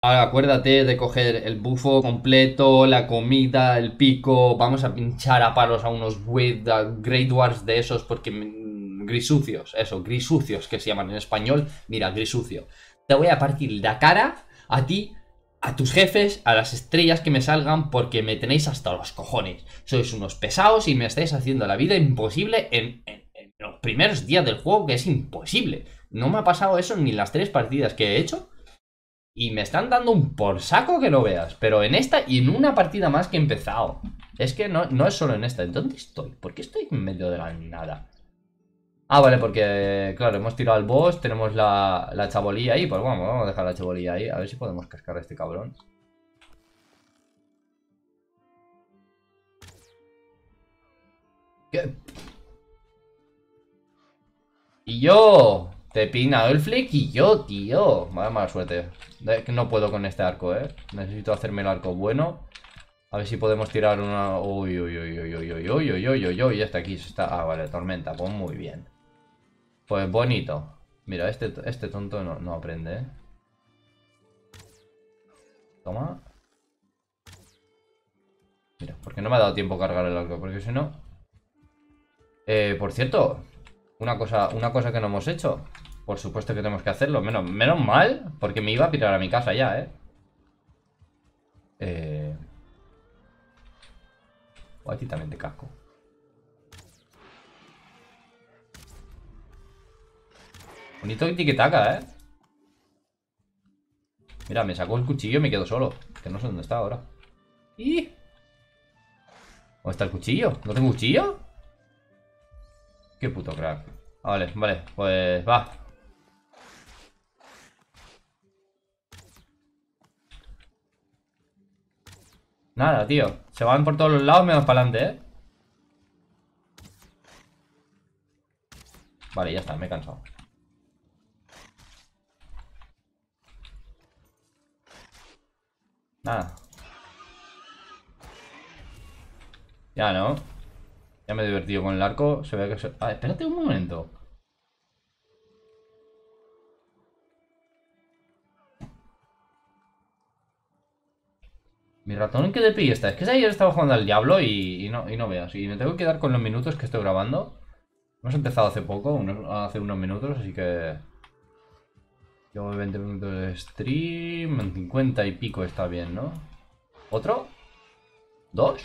Ahora acuérdate de coger el bufo completo, la comida, el pico. Vamos a pinchar a palos a unos Grey Dwarfs de esos porque grisucios, eso, grisucios que se llaman en español. Mira, grisucio. Te voy a partir la cara a ti, a tus jefes, a las estrellas que me salgan porque me tenéis hasta los cojones. Sois unos pesados y me estáis haciendo la vida imposible en los primeros días del juego, que es imposible. No me ha pasado eso ni en las 3 partidas que he hecho. Y me están dando un por saco que no veas. Pero en esta y en una partida más que he empezado. Es que no es solo en esta. ¿En dónde estoy? ¿Por qué estoy en medio de la nada? Ah, vale, porque, claro, hemos tirado al boss. Tenemos la chabolilla ahí. Pues vamos a dejar la chabolilla ahí. A ver si podemos cascar a este cabrón. ¿Qué? Y yo. Te he peinado el flick y yo, tío. Vaya mala suerte. Que no puedo con este arco, Necesito hacerme el arco bueno. A ver si podemos tirar una... Uy, uy, uy, uy, uy, uy, uy, uy, uy, uy, uy, está aquí, está... Ah, vale, tormenta, pues muy bien. Pues bonito. Mira, este tonto no aprende, Toma. Mira, porque no me ha dado tiempo a cargar el arco, porque si no... por cierto, una cosa que no hemos hecho. Por supuesto que tenemos que hacerlo. Menos mal, porque me iba a pirar a mi casa ya, Eh... O a ti también te casco. Bonito tiki-taka, Mira, me sacó el cuchillo y me quedo solo. Que no sé dónde está ahora. ¿Y? ¿Dónde está el cuchillo? ¿No tengo cuchillo? Qué puto crack. Vale, vale, pues va. Nada, tío. Se van por todos los lados menos para adelante, Vale, ya está, me he cansado. Nada. Ya no. Ya me he divertido con el arco. Se ve que se... Ah, espérate un momento. Mi ratón en qué DPI está. Es que ayer estaba jugando al Diablo y no veas. Y me tengo que quedar con los minutos que estoy grabando. Hemos empezado hace poco, hace unos minutos, así que... Llevo 20 minutos de stream. En 50 y pico está bien, ¿no? ¿Otro? ¿Dos?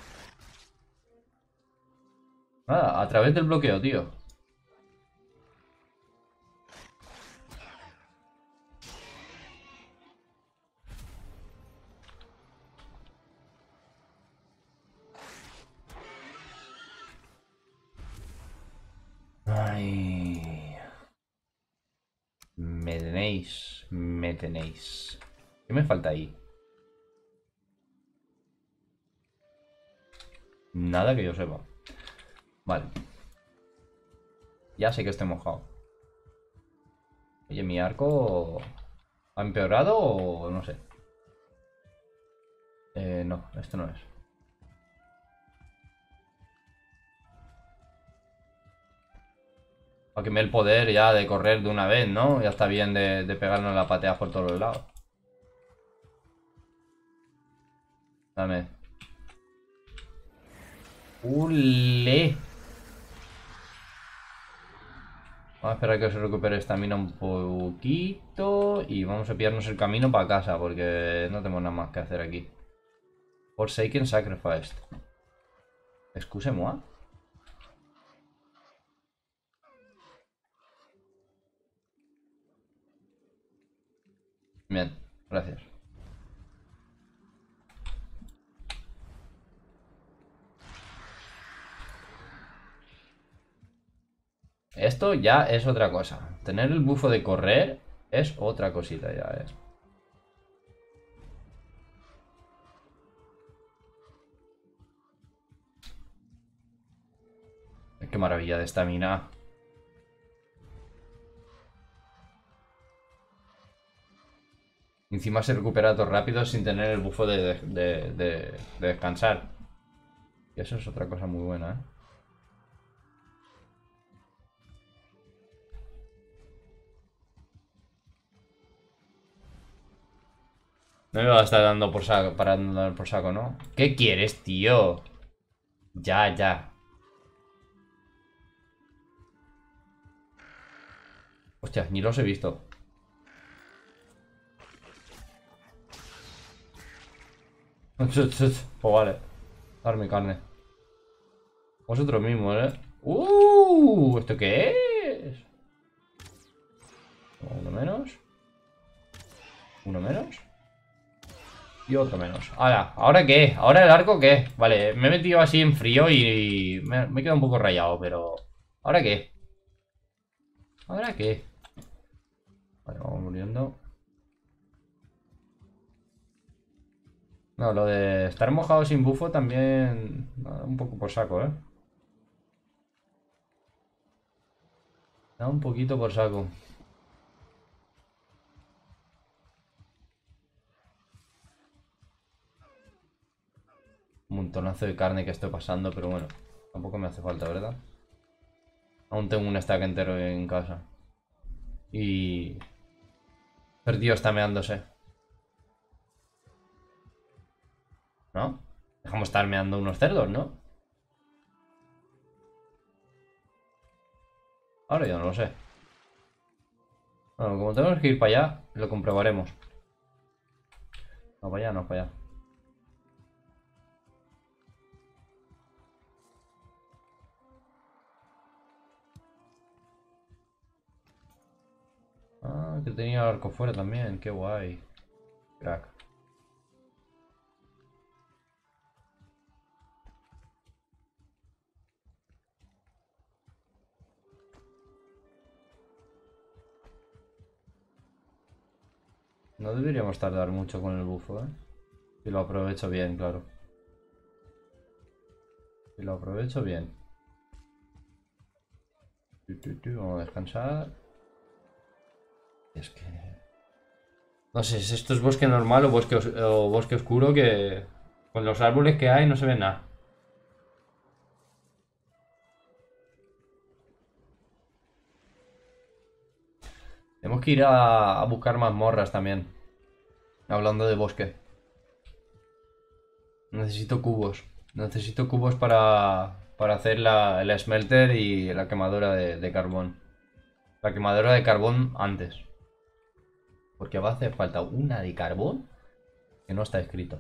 Nada, a través del bloqueo, tío. Ay. Me tenéis. Me tenéis. ¿Qué me falta ahí? Nada que yo sepa. Vale. Ya sé que estoy mojado. Oye, mi arco... ¿Ha empeorado o no sé? No, esto no es. Para que me dé el poder ya de correr de una vez, ¿no? Ya está bien de pegarnos la patea por todos los lados. Dame. ¡Ule! Vamos a esperar que se recupere estamina un poquito. Y vamos a pillarnos el camino para casa, porque no tenemos nada más que hacer aquí. Forsaken Sacrificed. Excuse-moi. Bien, gracias. Esto ya es otra cosa. Tener el bufo de correr es otra cosita ya, Qué maravilla de estamina. Encima se recupera todo rápido sin tener el bufo de descansar. Y eso es otra cosa muy buena, No me va a estar dando por saco, parando de dar por saco, ¿no? ¿Qué quieres, tío? Ya, ya. Hostia, ni los he visto. Pues vale. Darme carne. Vosotros mismos, ¿eh? ¿Esto qué es? Uno menos. Uno menos. Y otro menos. Ahora, ¿ahora qué? ¿Ahora el arco qué? Vale, me he metido así en frío y me he quedado un poco rayado, pero... ¿Ahora qué? ¿Ahora qué? Vale, vamos muriendo. No, lo de estar mojado sin bufo también... un poco por saco, ¿eh? Da un poquito por saco. Un montonazo de carne que estoy pasando, pero bueno. Tampoco me hace falta, ¿verdad? Aún tengo un stack entero en casa. Y... Perdido está meándose. ¿No? Dejamos estar meando unos cerdos, ¿no? Ahora yo no lo sé. Bueno, como tenemos que ir para allá, lo comprobaremos. No para allá, no para allá. Ah, que tenía el arco fuera también. Qué guay. Crack. No deberíamos tardar mucho con el bufo, ¿eh? Si lo aprovecho bien, claro. Si lo aprovecho bien. Vamos a descansar. Es que... No sé si esto es bosque normal o bosque oscuro que... Con los árboles que hay no se ve nada. Tenemos que ir a buscar mazmorras también. Hablando de bosque. Necesito cubos. Necesito cubos para hacer el smelter y la quemadora de carbón. La quemadora de carbón antes. Porque va a hacer falta una de carbón que no está escrito.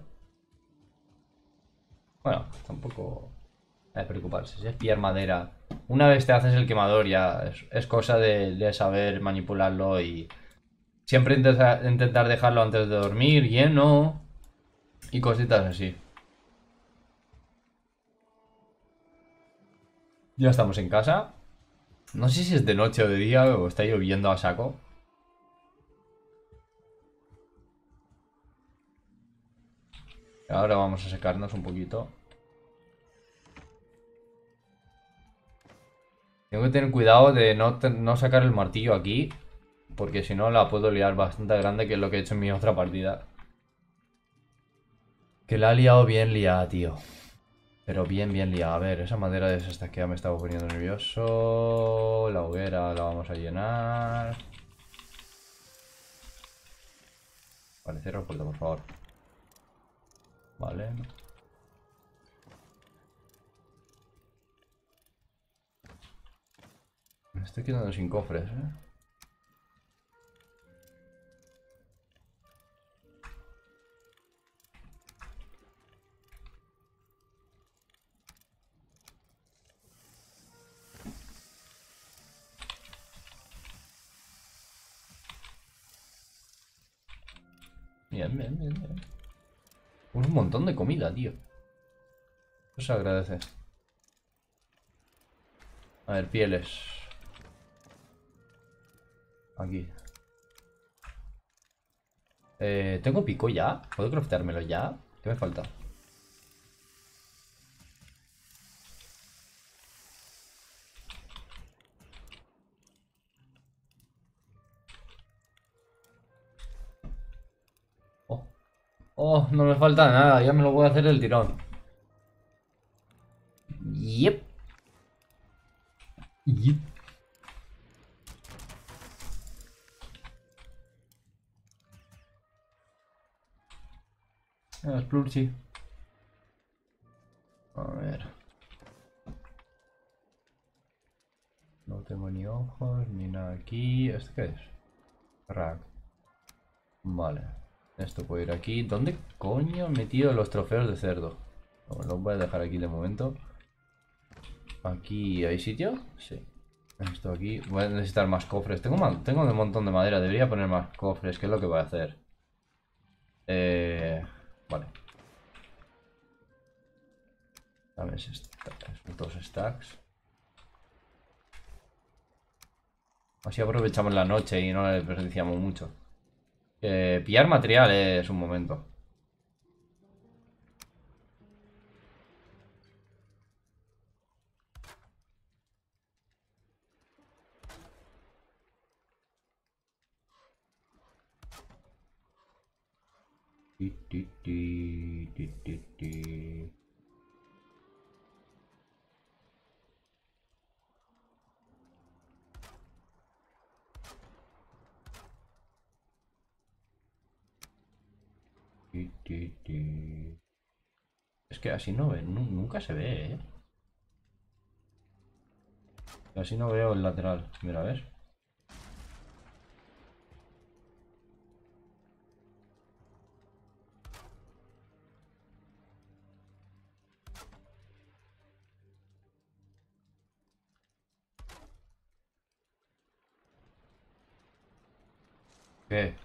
Bueno, tampoco hay que preocuparse. Si es pillar madera. Una vez te haces el quemador ya es cosa de saber manipularlo y siempre intentar dejarlo antes de dormir lleno y cositas así. Ya estamos en casa. No sé si es de noche o de día o está lloviendo a saco. Ahora vamos a secarnos un poquito. Tengo que tener cuidado de no sacar el martillo aquí. Porque si no la puedo liar bastante grande, que es lo que he hecho en mi otra partida. Que la ha liado bien liada, tío. Pero bien, bien liada. A ver, esa madera de esta que ya me estaba poniendo nervioso. La hoguera la vamos a llenar. Vale, cierra la puerta, por favor. Vale. Me estoy quedando sin cofres, ¿eh? Bien, bien, bien, bien. Un montón de comida, tío. Eso se agradece. A ver, pieles. Aquí. ¿Tengo pico ya? ¿Puedo crafteármelo ya? ¿Qué me falta? Oh, oh, no me falta nada. Ya me lo voy a hacer el tirón. Yep. Yep. Splurchi. A ver. No tengo ni ojos, ni nada aquí. ¿Esto qué es? Rack. Vale. Esto puede ir aquí. ¿Dónde coño he metido los trofeos de cerdo? No, los voy a dejar aquí de momento. ¿Aquí hay sitio? Sí. Esto aquí. Voy a necesitar más cofres. Tengo un montón de madera. Debería poner más cofres. ¿Qué es lo que voy a hacer? Vale. Dame esos dos stacks. Así aprovechamos la noche y no le desperdiciamos mucho. Pillar material es un momento. Ti, ti, ti, ti, ti, ti. Ti, ti, ti. Es que así no ve, nunca se ve, ¿eh? Así no veo el lateral. Mira, ¿ves? ¿Qué?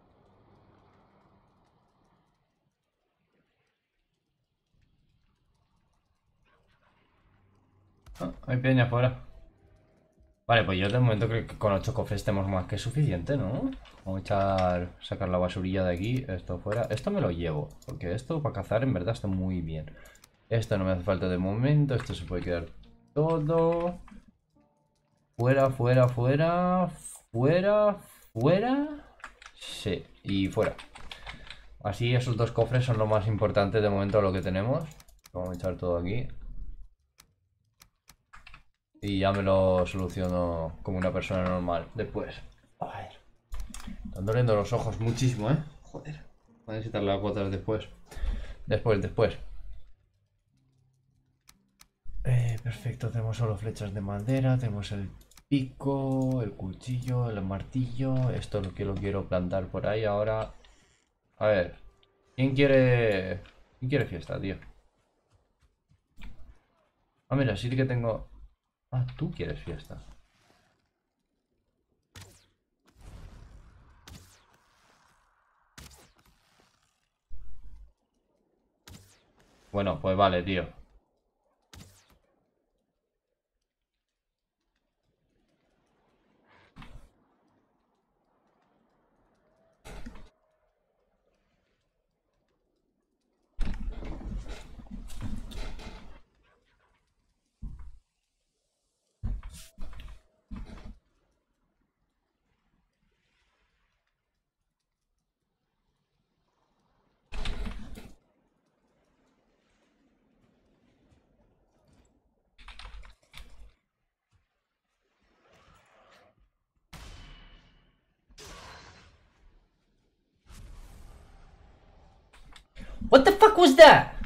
Ah, hay peña afuera. Vale, pues yo de momento creo que con 8 cofres tenemos más que suficiente, ¿no? Vamos a sacar la basurilla de aquí, esto fuera. Esto me lo llevo, porque esto para cazar en verdad está muy bien. Esto no me hace falta de momento, esto se puede quedar todo. Fuera, fuera, fuera, fuera, fuera. Sí, y fuera. Así esos dos cofres son lo más importante de momento lo que tenemos. Vamos a echar todo aquí. Y ya me lo soluciono como una persona normal después. A ver. Están doliendo los ojos muchísimo, ¿eh? Joder. Voy a necesitar las gotas después. Después. Perfecto, tenemos solo flechas de madera, tenemos el pico, el cuchillo, el martillo. Esto es lo que lo quiero plantar por ahí ahora. A ver, ¿quién quiere... ¿Quién quiere fiesta, tío? Ah, mira, sí que tengo... Ah, tú quieres fiesta. Bueno, pues vale, tío. What the fuck was that?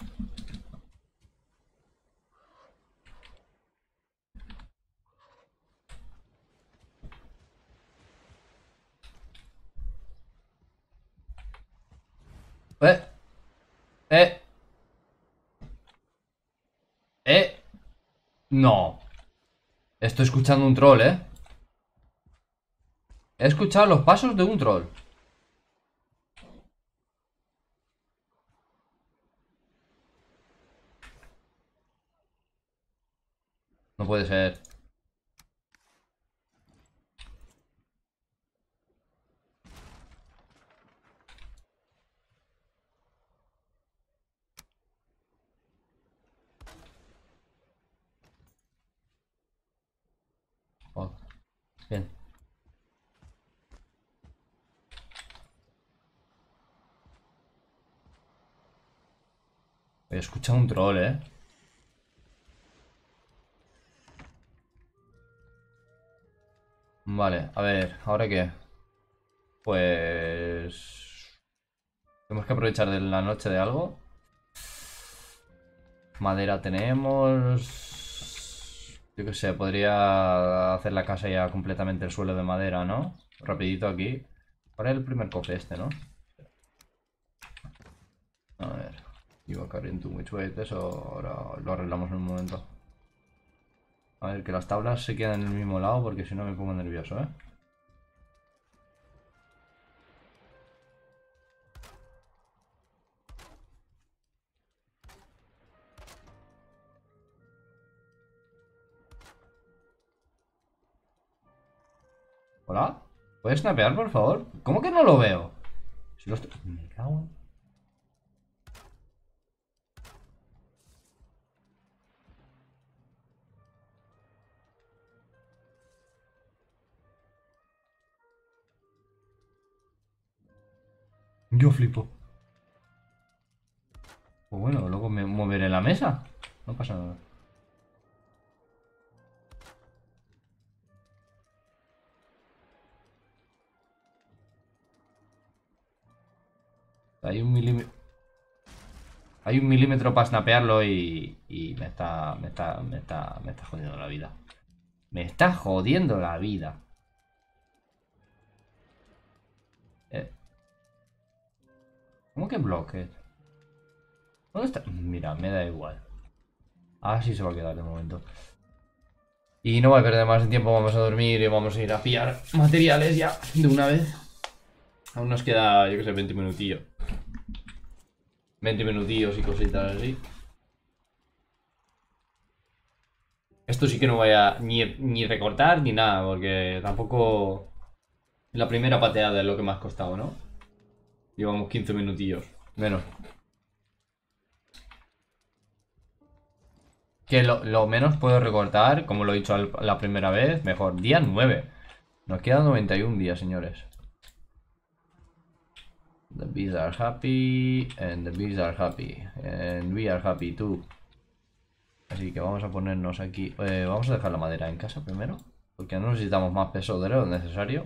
Eh, eh, eh. No. Estoy escuchando un troll, ¿eh? He escuchado los pasos de un troll. No puede ser. Oh, bien. He escuchado un troll, ¿eh? Vale, a ver, ¿ahora qué? Pues... Tenemos que aprovechar de la noche de algo. Madera tenemos. Yo qué sé, podría hacer la casa ya completamente el suelo de madera, ¿no? Rapidito aquí. Ahora el primer cofre este, ¿no? A ver. Iba carrying too much weight. Eso ahora lo arreglamos en un momento. A ver, que las tablas se quedan en el mismo lado porque si no me pongo nervioso, ¿eh? ¿Hola? ¿Puedes snapear, por favor? ¿Cómo que no lo veo? Si lo estoy... Me cago en... Yo flipo. Pues bueno, luego me moveré la mesa. No pasa nada. Hay un milímetro. Hay un milímetro para snapearlo y me está jodiendo la vida. Me está jodiendo la vida. Eh, ¿Cómo que bloque? ¿Dónde está? Mira, me da igual. Así se va a quedar de momento. Y no voy a perder más tiempo, vamos a dormir y vamos a ir a pillar materiales ya de una vez. Aún nos queda, yo que sé, 20 minutillos. 20 minutillos y cositas así. Esto sí que no voy a ni recortar ni nada, porque tampoco... La primera pateada es lo que me ha costado, ¿no? Llevamos 15 minutillos. Menos. Que lo menos puedo recortar, como lo he dicho la primera vez, mejor. Día 9. Nos quedan 91 días, señores. The bees are happy, and the bees are happy, and we are happy too. Así que vamos a ponernos aquí. Vamos a dejar la madera en casa primero, porque no necesitamos más peso de lo necesario.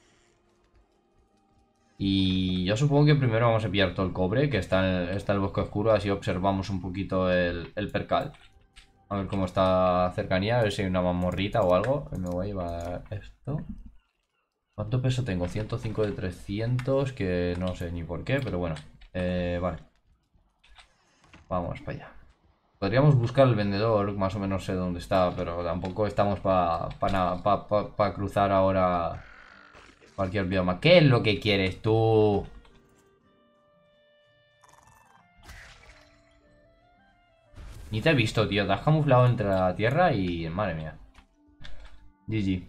Y yo supongo que primero vamos a pillar todo el cobre, que está en el bosque oscuro, así observamos un poquito el percal. A ver cómo está cercanía, a ver si hay una mamorrita o algo. Me voy a llevar esto. ¿Cuánto peso tengo? 105 de 300, que no sé ni por qué, pero bueno. Vale. Vamos para allá. Podríamos buscar el vendedor, más o menos sé dónde está, pero tampoco estamos para cruzar ahora cualquier bioma. ¿Qué es lo que quieres tú? Ni te he visto, tío. Te has camuflado entre la tierra y... Madre mía. GG.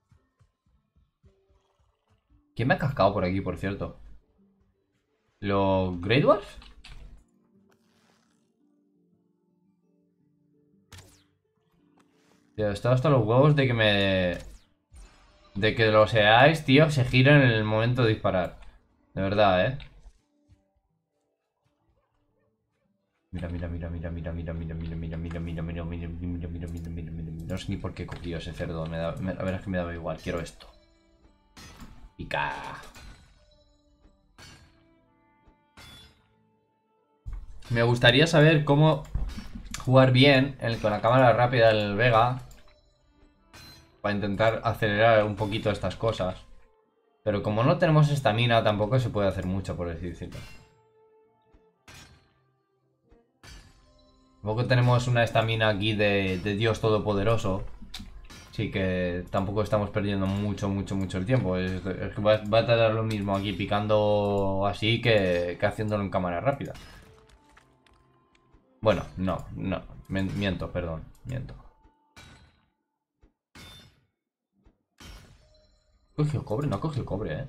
¿Quién me ha cascado por aquí, por cierto? ¿Los Grey Dwarfs? Tío, estoy hasta los huevos de que me... De que los seáis, tío, se giren en el momento de disparar. De verdad, ¿eh? Mira, mira, mira, mira, mira, mira, mira, mira, mira, mira, mira, mira, mira, mira, mira, mira, mira, mira, mira. No sé ni por qué he cogido ese cerdo. La verdad es que me daba igual. Quiero esto. Pica. Me gustaría saber cómo jugar bien con la cámara rápida del Vega. Para intentar acelerar un poquito estas cosas. Pero como no tenemos estamina, tampoco se puede hacer mucho, por así decirlo. Tampoco tenemos una estamina aquí de Dios Todopoderoso. Así que tampoco estamos perdiendo mucho, mucho, mucho el tiempo. Es que va a tardar lo mismo aquí picando así que haciéndolo en cámara rápida. Bueno, no, no. Miento, perdón. Miento. Cogió cobre, no cogió cobre, eh.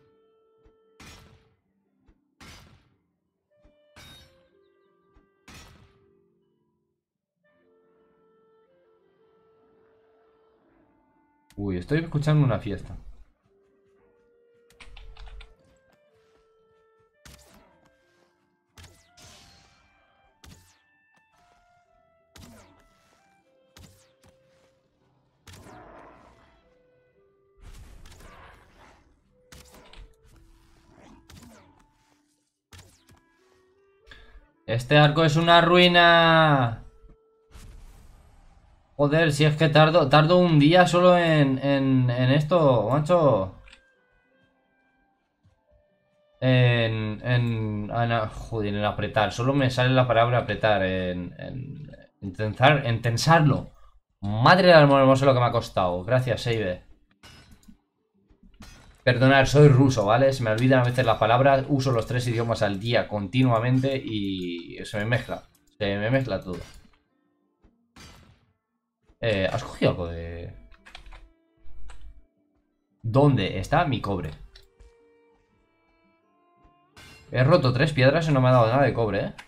Uy, estoy escuchando una fiesta. Este arco es una ruina. Joder, si es que tardo un día solo en esto, macho. Joder, en apretar. Solo me sale la palabra apretar. En tensarlo. Madre del amor hermoso lo que me ha costado. Gracias, Seibe. Perdonad, soy ruso, ¿vale? Se me olvidan a veces las palabras. Uso los 3 idiomas al día continuamente y se me mezcla. Se me mezcla todo. ¿Has cogido algo de...? ¿Dónde está mi cobre? He roto 3 piedras y no me ha dado nada de cobre, ¿eh?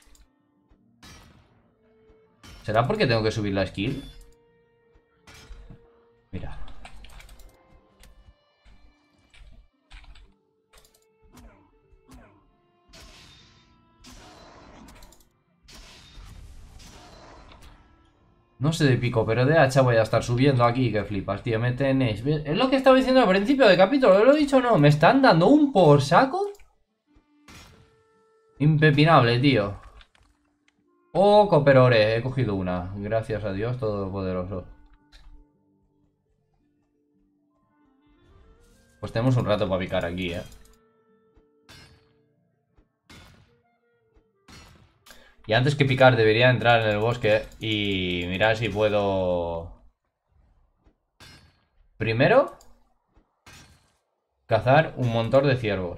¿Será porque tengo que subir la skill? Mira. No sé de pico, pero de hacha voy a estar subiendo aquí, que flipas, tío, me tenéis. Es lo que estaba diciendo al principio del capítulo, ¿lo he dicho o no? ¿Me están dando un por saco? Impepinable, tío. Oh, cooperore, he cogido una. Gracias a Dios Todopoderoso. Pues tenemos un rato para picar aquí, ¿eh? Y antes que picar debería entrar en el bosque y mirar si puedo... Primero, cazar un montón de ciervos.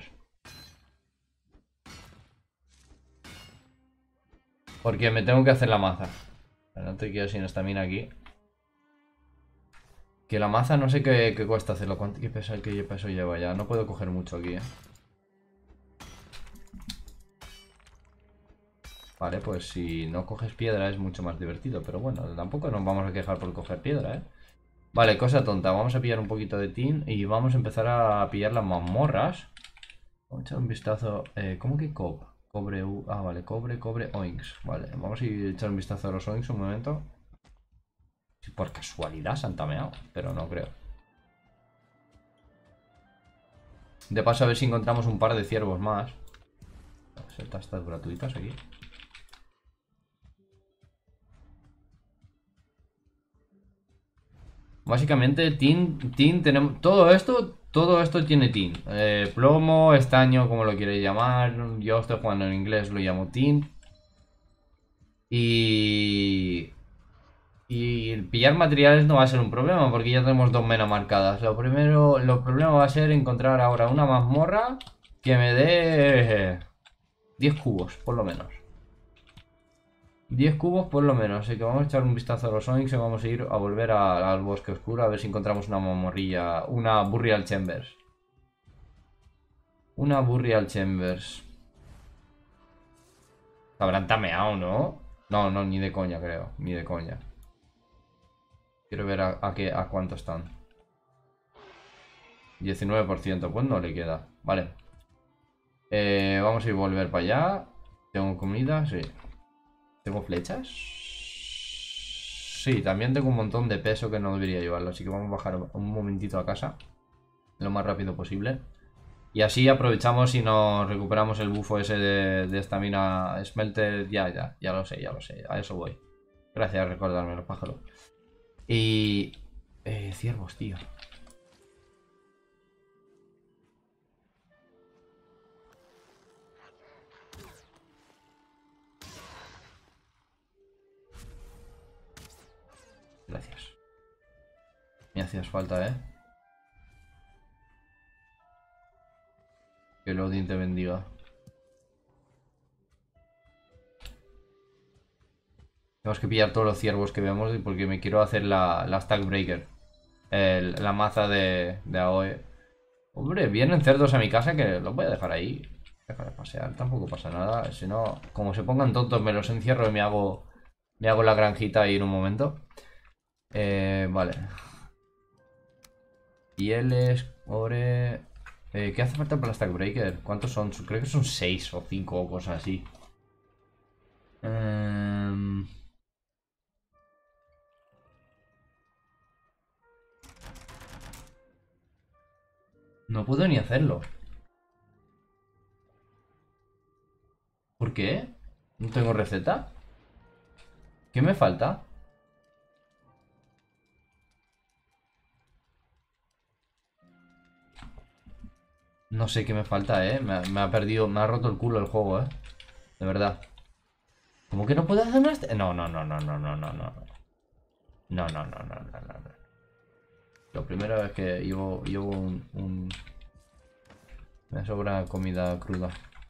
Porque me tengo que hacer la maza. No te quiero sin estamina aquí. Que la maza no sé qué cuesta hacerlo. ¿Qué peso lleva ya? No puedo coger mucho aquí, Vale, pues si no coges piedra es mucho más divertido. Pero bueno, tampoco nos vamos a quejar por coger piedra, Vale, cosa tonta. Vamos a pillar un poquito de tin y vamos a empezar a pillar las mazmorras. Vamos a echar un vistazo. ¿Cómo que cobre? Vale, cobre, oinks. Vale, vamos a ir a echar un vistazo a los oinks un momento. Si por casualidad se han tameado, pero no creo. De paso a ver si encontramos un par de ciervos más. Setas gratuitas aquí. Básicamente, tin tenemos. Todo esto tiene tin. Plomo, estaño, como lo queréis llamar. Yo estoy jugando en inglés, lo llamo tin. Y. Y pillar materiales no va a ser un problema, porque ya tenemos 2 menas marcadas. Lo problema va a ser encontrar ahora una mazmorra que me dé 10 cubos, por lo menos. 10 cubos por lo menos, así que vamos a echar un vistazo a los Onix y vamos a ir a volver al bosque oscuro a ver si encontramos una mamorrilla, una Burial Chambers. Una Burial Chambers. Habrán tameado, ¿no? No, no, ni de coña creo, ni de coña. Quiero ver a cuánto están. 19%, pues no le queda. Vale. Vamos a ir a volver para allá. ¿Tengo comida? Sí. ¿Tengo flechas? Sí, también tengo un montón de peso que no debería llevarlo. Así que vamos a bajar un momentito a casa. Lo más rápido posible. Y así aprovechamos y nos recuperamos el bufo ese de estamina smelter. Ya lo sé, ya lo sé. A eso voy. Gracias por recordármelo, pájaro. Y... ciervos, tío. Gracias. Me hacías falta, Que el Odin te bendiga. Tenemos que pillar todos los ciervos que vemos porque me quiero hacer la Stack Breaker. La maza de AOE. Hombre, vienen cerdos a mi casa que los voy a dejar ahí. Dejar de pasear, tampoco pasa nada. Si no, como se pongan tontos, me los encierro y me hago la granjita ahí en un momento. Vale. Pieles, ore. ¿Qué hace falta para la Stack Breaker? ¿Cuántos son? Creo que son 6 o 5 o cosas así. No puedo ni hacerlo. ¿Por qué? No tengo receta. ¿Qué me falta? No sé qué me falta, me ha perdido, me ha roto el culo el juego, de verdad. ¿Cómo que no puedo hacer más? No, no, no, no, no, no, no, no. No, no, no, no, no, no. Lo primero es que llevo me sobra comida cruda.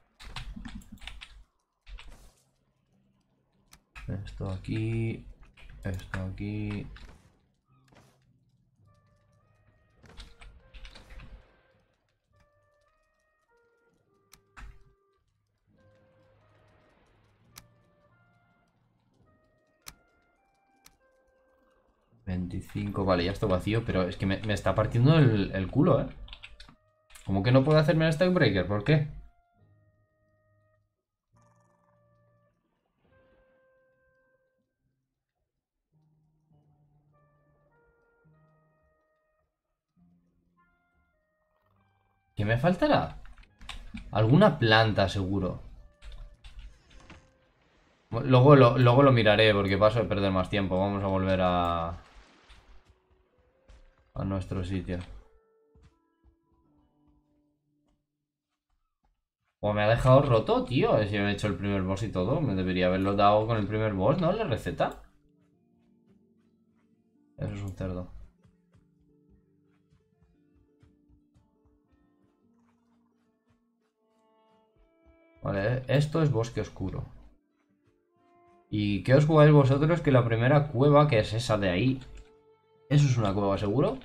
Esto aquí. Esto aquí. $25, vale, ya está vacío, pero es que me está partiendo el culo, ¿eh? ¿Cómo que no puedo hacerme el stack breaker? ¿Por qué? ¿Qué me faltará? Alguna planta, seguro. Luego lo miraré, porque paso de perder más tiempo. Vamos a volver a nuestro sitio. O me ha dejado roto, tío. Si me he hecho el primer boss y todo. Me debería haberlo dado con el primer boss, ¿no? La receta. Eso es un cerdo. Vale, esto es bosque oscuro. ¿Y qué os jugáis vosotros? Que la primera cueva, que es esa de ahí. ¿Eso es una cueva seguro?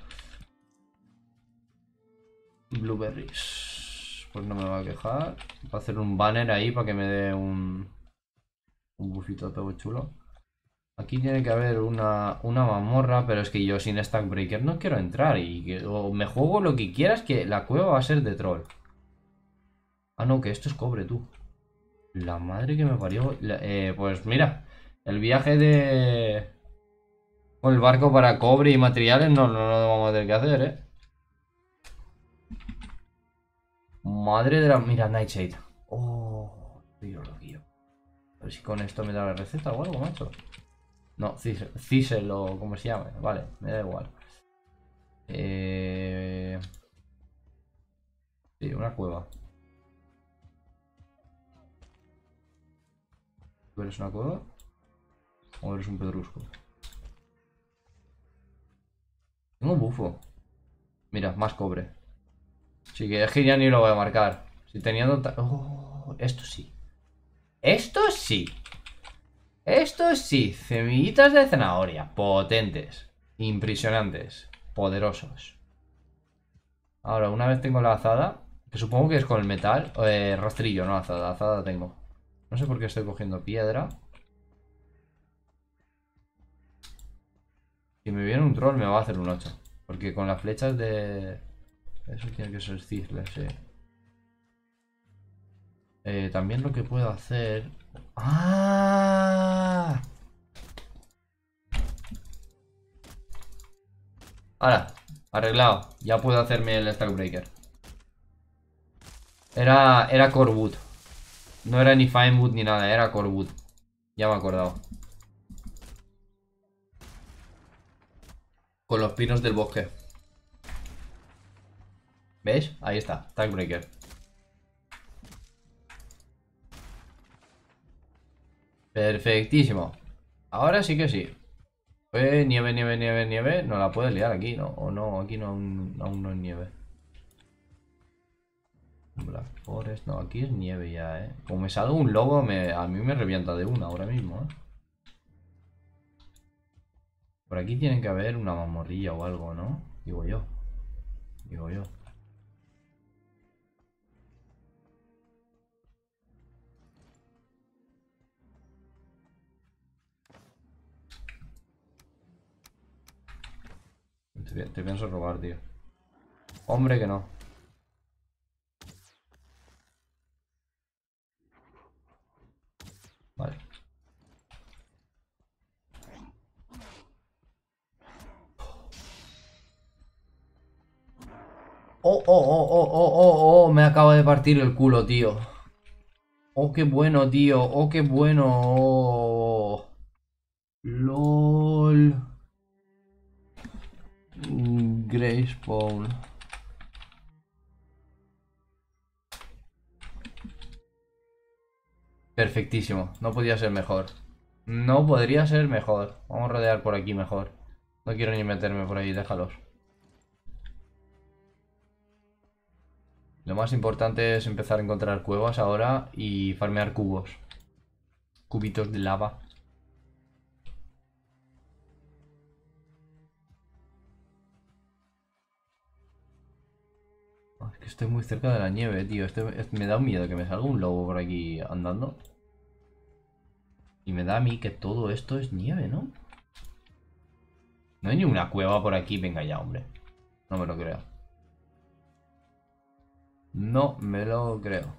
Blueberries. Pues no me va a quejar. Va a hacer un banner ahí para que me dé un bufito todo chulo. Aquí tiene que haber una mazmorra, pero es que yo sin Stack Breaker no quiero entrar. O me juego lo que quieras, que la cueva va a ser de troll. Ah, no, que esto es cobre, tú. La madre que me parió. Pues mira, el viaje de... con el barco para cobre y materiales no lo vamos a tener que hacer, ¿eh? Madre de la... Mira, Nightshade. Oh, tío, lo que yo. A ver si con esto me da la receta o algo, macho. No, Cisel o como se llame. Vale, me da igual. Sí, una cueva. ¿Tú eres una cueva? ¿O eres un pedrusco? Tengo un bufo. Mira, más cobre. Sí, que es que ya ni lo voy a marcar. Si teniendo... Oh, esto sí. Esto sí. Esto sí. Semillitas de zanahoria. Potentes. Impresionantes. Poderosos. Ahora, una vez tengo la azada, que supongo que es con el metal. Rastrillo, no azada. Azada tengo. No sé por qué estoy cogiendo piedra. Si me viene un troll me va a hacer un 8. Porque con las flechas de... Eso tiene que ser cisle, sí. También lo que puedo hacer... ¡Ah! Ahora, arreglado. Ya puedo hacerme el Stack Breaker. Era Core Wood. No era ni Fine Wood ni nada, era Core Wood. Ya me he acordado. Con los pinos del bosque. ¿Veis? Ahí está, Stack Breaker. Perfectísimo. Ahora sí que sí. Nieve, nieve, nieve, nieve. No la puede liar aquí, ¿no? O no, aquí no, aún no es nieve. Black Forest, no, aquí es nieve ya, ¿eh? Como me salga un lobo, a mí me revienta de una ahora mismo, ¿eh? Por aquí tiene que haber una mamorrilla o algo, ¿no? Digo yo. Digo yo. Te pienso robar, tío. Hombre que no. Vale. Oh, oh, oh, oh, oh, oh, oh, me acaba de partir el culo, tío. Oh, qué bueno, tío. Oh, qué bueno. Oh. LOL. Grace Paul. Perfectísimo. No podía ser mejor. No podría ser mejor. Vamos a rodear por aquí mejor. No quiero ni meterme por ahí, déjalos. Lo más importante es empezar a encontrar cuevas ahora y farmear cubos. Cubitos de lava. Oh, es que estoy muy cerca de la nieve, tío. Me da un miedo que me salga un lobo por aquí andando. Y me da a mí que todo esto es nieve, ¿no? No hay ni una cueva por aquí. Venga ya, hombre. No me lo creo. No me lo creo.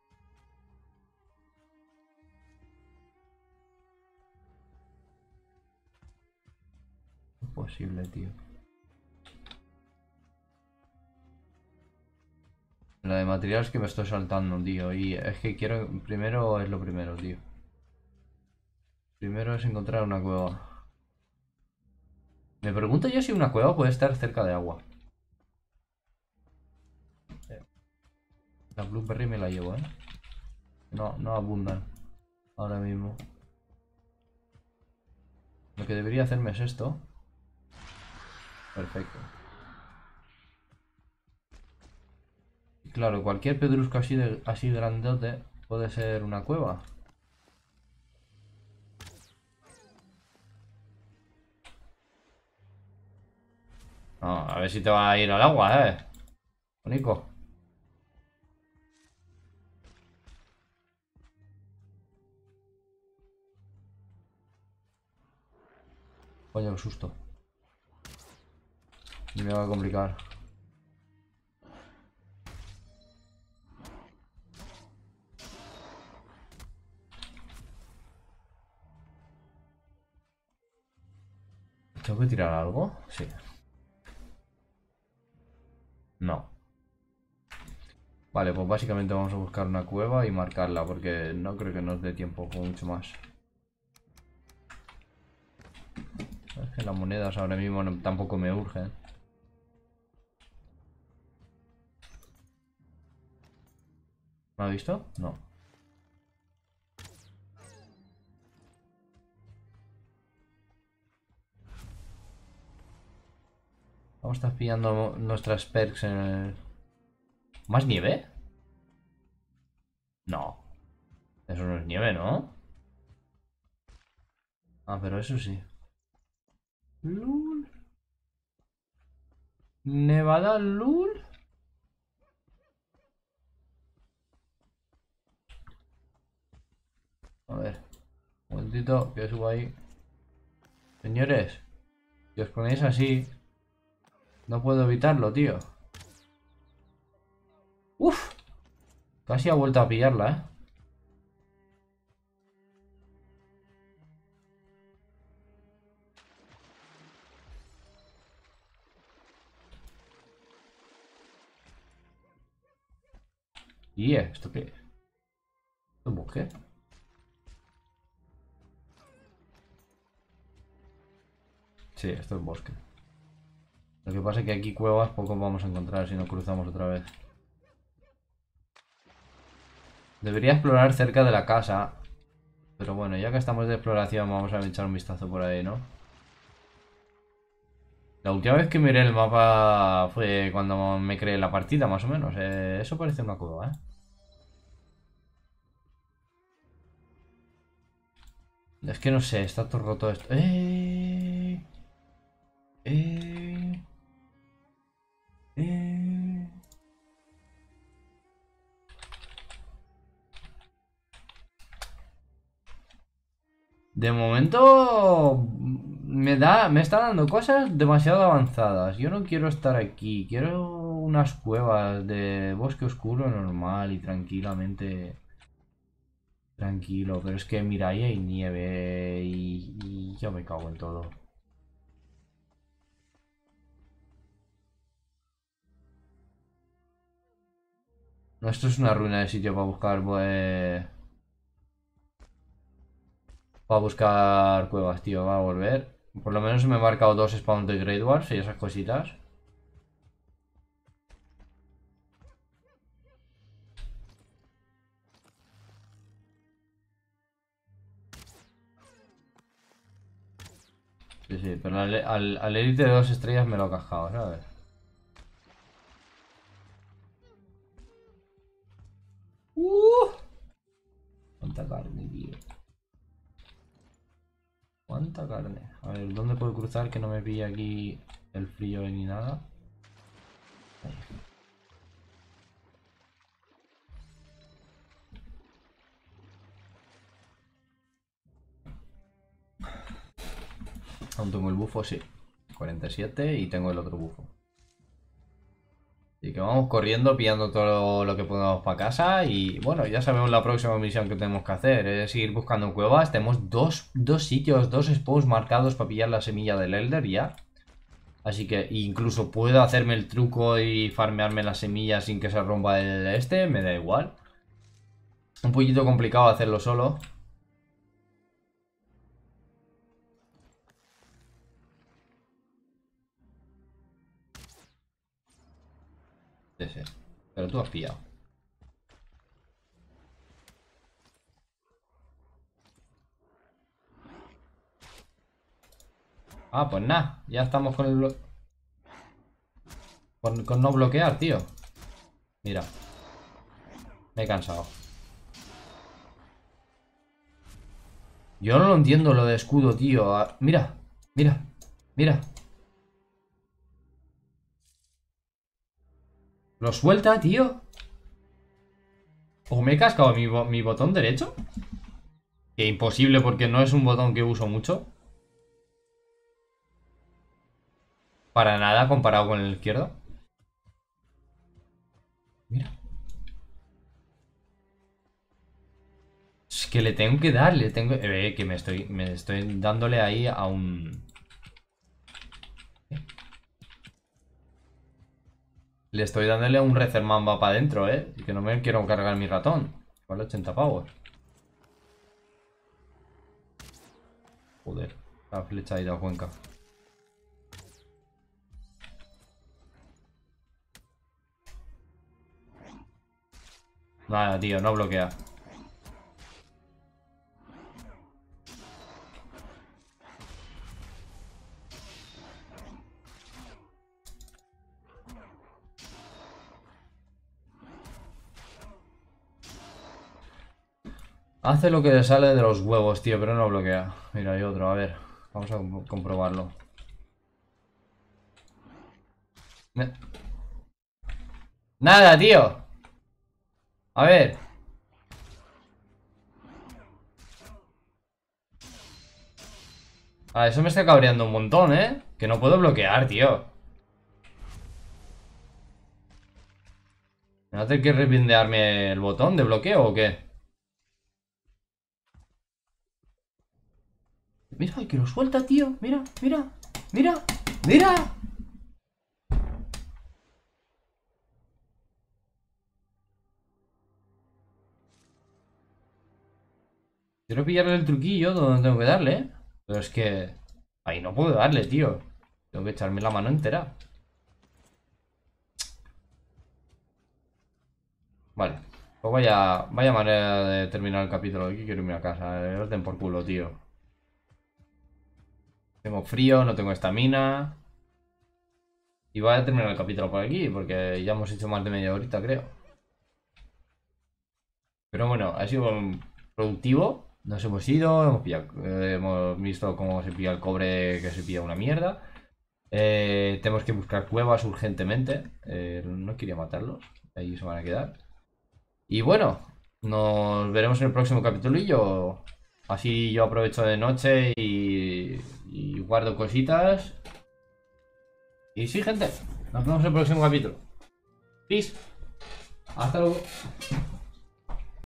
Imposible, tío. La de materiales que me estoy saltando, tío. Y es que quiero... Primero es lo primero, tío. Primero es encontrar una cueva. Me pregunto yo si una cueva puede estar cerca de agua. La blueberry me la llevo, ¿eh? No, no abundan. Ahora mismo. Lo que debería hacerme es esto. Perfecto. Y claro, cualquier pedrusco así grandote puede ser una cueva. No, a ver si te va a ir al agua, Nico. Coño, qué susto. Y me va a complicar. ¿Tengo que tirar algo? Sí. No. Vale, pues básicamente vamos a buscar una cueva y marcarla, porque no creo que nos dé tiempo con mucho más. Es que las monedas ahora mismo tampoco me urgen. ¿Me ha visto? No. Vamos a estar pillando nuestras perks en el... ¿Más nieve? No. Eso no es nieve, ¿no? Ah, pero eso sí. Lul. Nevada Lul. A ver. Un momentito, que subo ahí. Señores, si os ponéis así, no puedo evitarlo, tío. Uf. Casi ha vuelto a pillarla, ¿eh? ¿Y esto qué es? ¿Esto es bosque? Sí, esto es bosque. Lo que pasa es que aquí cuevas poco vamos a encontrar si no cruzamos otra vez. Debería explorar cerca de la casa. Pero bueno, ya que estamos de exploración, vamos a echar un vistazo por ahí, ¿no? La última vez que miré el mapa fue cuando me creé la partida, más o menos. Eso parece una cueva, ¿eh? Es que no sé, está todo roto esto. ¡Eh! ¡Eh! De momento me está dando cosas demasiado avanzadas. Yo no quiero estar aquí. Quiero unas cuevas de bosque oscuro normal y tranquilamente. Tranquilo, pero es que mira, ahí hay nieve y yo me cago en todo. No, esto es una ruina de sitio para buscar, pues... Va a buscar cuevas, tío. Va a volver. Por lo menos me he marcado 2 spawns de Great Wars y esas cositas. Sí, sí, pero al Elite de 2 estrellas me lo he cascado, ¿sabes? Cuánta carne, tío. Cuánta carne. A ver, ¿dónde puedo cruzar que no me pille aquí el frío ni nada? Ahí. Aún tengo el bufo, sí. 47 y tengo el otro bufo. Así que vamos corriendo, pillando todo lo que podamos para casa. Y bueno, ya sabemos la próxima misión que tenemos que hacer. Es ir buscando cuevas. Tenemos dos sitios, 2 spawns marcados para pillar la semilla del Elder ya. Así que incluso puedo hacerme el truco y farmearme las semillas sin que se rompa el este. Me da igual. Un poquito complicado hacerlo solo. Sí, sí. Pero tú has pillado. Ah, pues nada. Ya estamos con el con no bloquear, tío. Mira. Me he cansado. Yo no lo entiendo lo de escudo, tío. Mira. Mira. Mira. ¿Lo suelta, tío? ¿O me he cascado mi botón derecho? Que imposible porque no es un botón que uso mucho. Para nada comparado con el izquierdo. Mira. Es que le tengo que dar, le tengo... que me estoy dándole ahí a un... Le estoy dándole a un Rezerman va para adentro, que no me quiero cargar mi ratón. Vale 80 pavos. Joder, la flecha ha ido a Cuenca. Nada, tío, no bloquea. Hace lo que le sale de los huevos, tío, pero no bloquea. Mira, hay otro, a ver. Vamos a comprobarlo. Nada, tío. A ver. Eso me está cabreando un montón, ¿eh? Que no puedo bloquear, tío. ¿Me va a tener que repindearme el botón de bloqueo o qué? Mira, que lo suelta, tío. Mira, mira, mira, mira. Quiero pillarle el truquillo donde tengo que darle, ¿eh? Pero es que... ahí no puedo darle, tío. Tengo que echarme la mano entera. Vale. Pues vaya manera de terminar el capítulo. Aquí quiero irme a casa. Orden por culo, tío. Tengo frío, no tengo estamina. Y voy a terminar el capítulo por aquí, porque ya hemos hecho más de media horita, creo. Pero bueno, ha sido productivo. Nos hemos ido, hemos visto cómo se pilla el cobre, que se pilla una mierda. Tenemos que buscar cuevas urgentemente. No quería matarlos, ahí se van a quedar. Y bueno, nos veremos en el próximo capítulo. Así yo aprovecho de noche y guardo cositas. Y sí, gente, nos vemos en el próximo capítulo. Peace. Hasta luego.